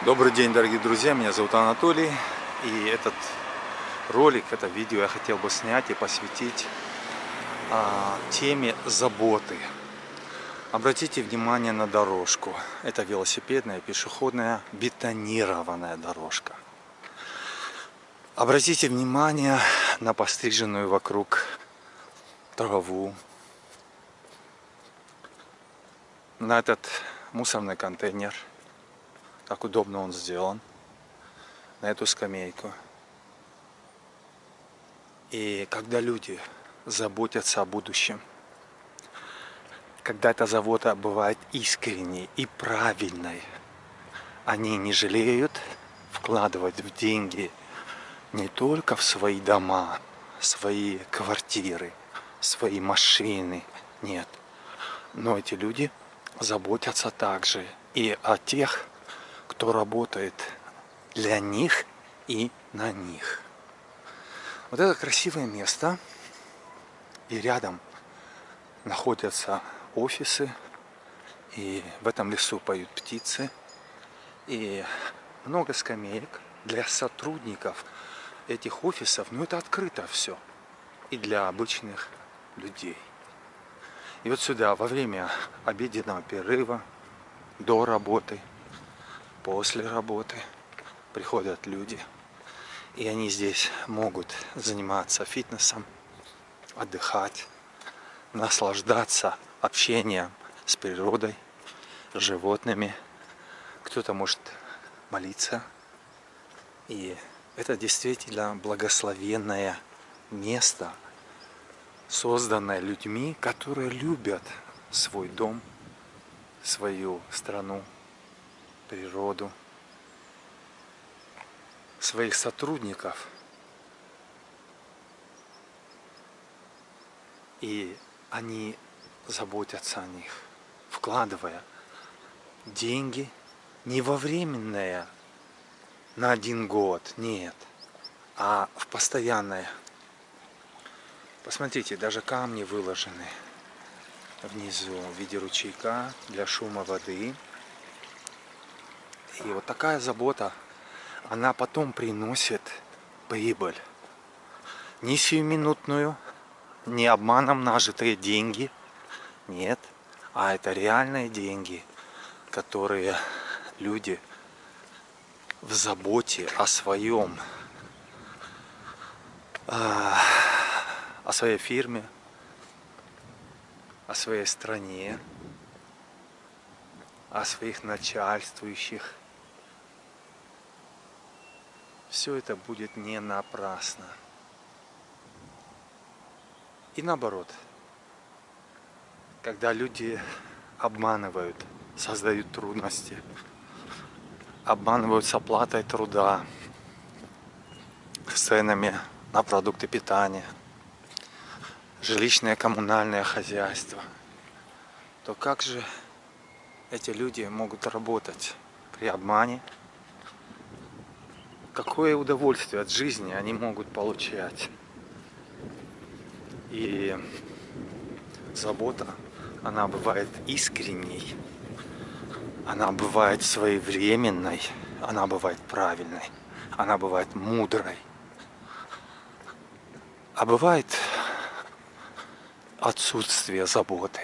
Добрый день, дорогие друзья, меня зовут Анатолий, и этот ролик, это видео я хотел бы снять и посвятить теме заботы. Обратите внимание на дорожку. Это велосипедная, пешеходная, бетонированная дорожка. Обратите внимание на постриженную вокруг траву, на этот мусорный контейнер. Как удобно он сделан, на эту скамейку. И когда люди заботятся о будущем, когда эта забота бывает искренней и правильной, они не жалеют вкладывать в деньги не только в свои дома, свои квартиры, свои машины, нет. Но эти люди заботятся также и о тех, кто работает для них и на них. Вот это красивое место, и рядом находятся офисы, и в этом лесу поют птицы, и много скамеек для сотрудников этих офисов. Но это открыто все и для обычных людей. И вот сюда во время обеденного перерыва, до работы, после работы приходят люди, и они здесь могут заниматься фитнесом, отдыхать, наслаждаться общением с природой, с животными. Кто-то может молиться. И это действительно благословенное место, созданное людьми, которые любят свой дом, свою страну, природу, своих сотрудников. И они заботятся о них, вкладывая деньги не во временное на 1 год, нет, а в постоянное. Посмотрите, даже камни выложены внизу в виде ручейка для шума воды. И вот такая забота, она потом приносит прибыль. Не сиюминутную, не обманом нажитые деньги, нет, а это реальные деньги, которые люди в заботе о своем, о своей фирме, о своей стране, о своих начальствующих. Все это будет не напрасно. И наоборот, когда люди обманывают, создают трудности, обманывают с оплатой труда, с ценами на продукты питания, жилищное коммунальное хозяйство, то как же эти люди могут работать при обмане? Какое удовольствие от жизни они могут получать? И забота, она бывает искренней, она бывает своевременной, она бывает правильной, она бывает мудрой. А бывает отсутствие заботы.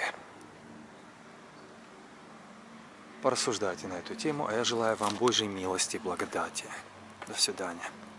Порассуждайте на эту тему, а я желаю вам Божьей милости и благодати. До свидания.